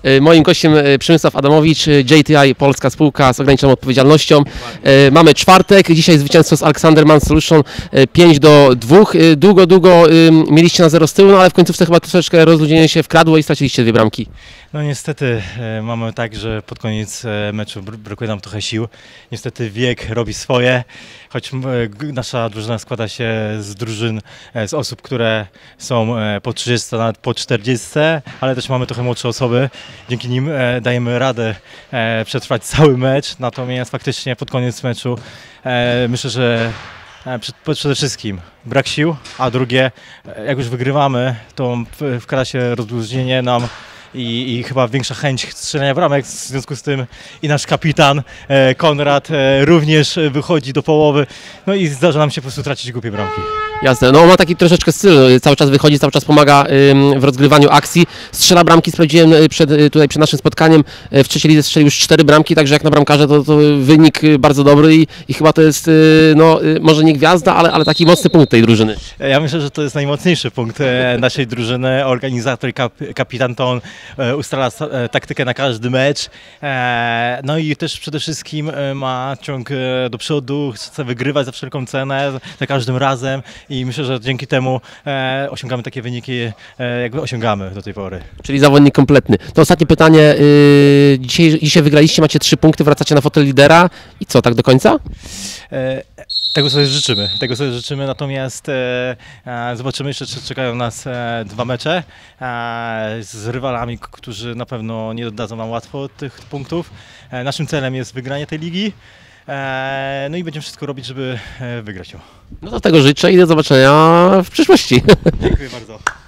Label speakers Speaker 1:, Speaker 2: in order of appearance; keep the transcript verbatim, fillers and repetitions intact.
Speaker 1: Moim gościem Przemysław Adamowicz, J T I, polska spółka z ograniczoną odpowiedzialnością. Mamy czwartek, dzisiaj zwycięstwo z Alexander Man Solution pięć do dwóch. Długo, długo mieliście na zero z tyłu, no ale w końcówce chyba troszeczkę rozluźnienie się wkradło i straciliście dwie bramki.
Speaker 2: No niestety e, mamy tak, że pod koniec e, meczu br brakuje nam trochę sił. Niestety wiek robi swoje, choć e, nasza drużyna składa się z drużyn, e, z osób, które są e, po trzydziestce, nawet po czterdziestce, ale też mamy trochę młodsze osoby. Dzięki nim e, dajemy radę e, przetrwać cały mecz, natomiast faktycznie pod koniec meczu e, myślę, że przede wszystkim brak sił, a drugie, jak już wygrywamy, to wkrada się rozluźnienie nam i, i chyba większa chęć strzelania bramek, w związku z tym i nasz kapitan e, Konrad e, również wychodzi do połowy, no i zdarza nam się po prostu tracić głupie bramki.
Speaker 1: Jasne, no on ma taki troszeczkę styl, cały czas wychodzi, cały czas pomaga ym, w rozgrywaniu akcji, strzela bramki, sprawdziłem przed, tutaj przed naszym spotkaniem, w trzeciej lidze strzelił już cztery bramki, także jak na bramkarza to, to wynik bardzo dobry i, i chyba to jest, y, no y, może nie gwiazda, ale, ale taki mocny punkt tej drużyny.
Speaker 2: Ja myślę, że to jest najmocniejszy punkt e, naszej drużyny, organizator i kap, kapitan to on e, ustala e, taktykę na każdy mecz, e, no i też przede wszystkim e, ma ciąg e, do przodu, chce wygrywać za wszelką cenę, za każdym razem. I myślę, że dzięki temu e, osiągamy takie wyniki, e, jak osiągamy do tej pory.
Speaker 1: Czyli zawodnik kompletny. To ostatnie pytanie. Yy, dzisiaj, dzisiaj wygraliście, macie trzy punkty, wracacie na fotel lidera. I co, tak do końca?
Speaker 2: E, tego sobie życzymy, tego sobie życzymy, natomiast e, e, zobaczymy, jeszcze czekają nas e, dwa mecze e, z rywalami, którzy na pewno nie dadzą nam łatwo tych punktów. E, naszym celem jest wygranie tej ligi. No i będziemy wszystko robić, żeby wygrać ją.
Speaker 1: No to tego życzę i do zobaczenia w przyszłości.
Speaker 2: Dziękuję bardzo.